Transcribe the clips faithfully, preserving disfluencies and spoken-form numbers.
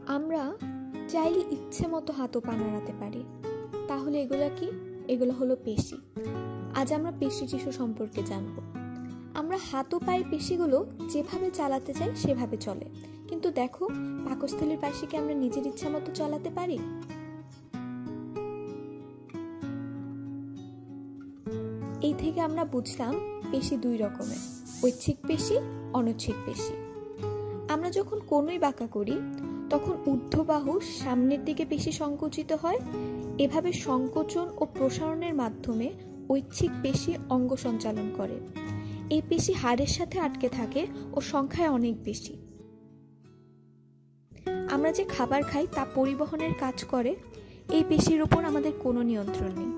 আমরা চাইলে ইচ্ছে মতো হাত ও পা নাড়াতে পারি। তাহলে এগুলো কি? এগুলো হলো পেশি। আজ আমরা পেশি টিস্যু সম্পর্কে জানব। আমরা হাত ও পায়ের পেশিগুলো যেভাবে চালাতে চাই সেভাবে চলে, কিন্তু দেখো পাকস্থলীর পেশিকে আমরা নিজের ইচ্ছা মতো চালাতে পারি? এই থেকে আমরা বুঝলাম পেশি দুই রকমের, ঐচ্ছিক পেশি, অনৈচ্ছিক পেশি। আমরা যখন কোনোই বাঁকা করি তখন ঊর্ধ্ববাহু সামনের দিকে পেশি সংকুচিত হয়। এভাবে সংকোচন ও প্রসারণের মাধ্যমে ঐচ্ছিক পেশি অঙ্গ সঞ্চালন করে। এই পেশি হাড়ের সাথে আটকে থাকে ও সংখ্যায় অনেক বেশি। আমরা যে খাবার খাই তা পরিবহনের কাজ করে। এই পেশির উপর আমাদের কোনো নিয়ন্ত্রণ নেই।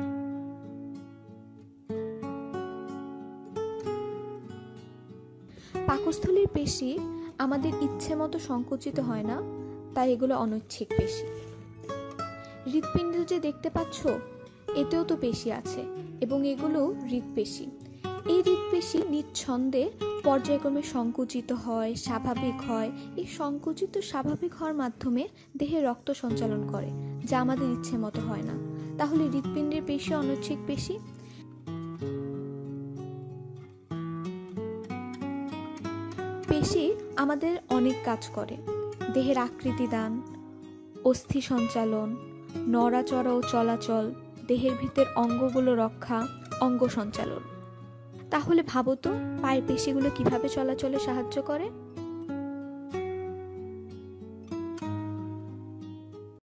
পাকস্থলীর পেশি আমাদের ইচ্ছে মতো সংকুচিত হয় না, তাই এগুলো অনৈচ্ছিক পেশি। হৃৎপিণ্ড যে দেখতে পাচ্ছ, এতেও তো পেশি আছে এবং এগুলো হৃৎপেশি। এই হৃৎপেশি নিজ ছন্দে পর্যায়ক্রমে সংকুচিত হয়, স্বাভাবিক হয়। এই সংকুচিত স্বাভাবিক হওয়ার মাধ্যমে দেহে রক্ত সঞ্চালন করে, যা আমাদের ইচ্ছে মতো হয় না। তাহলে হৃৎপিণ্ডের পেশি অনৈচ্ছিক পেশি। পেশি আমাদের অনেক কাজ করে। দেহের আকৃতি দান, অস্থি সঞ্চালন, নড়াচড়া ও চলাচল, দেহের ভিতর অঙ্গগুলো রক্ষা, অঙ্গ সঞ্চালন। তাহলে ভাবো তো পায়ের পেশিগুলো কিভাবে চলাচলে সাহায্য করে?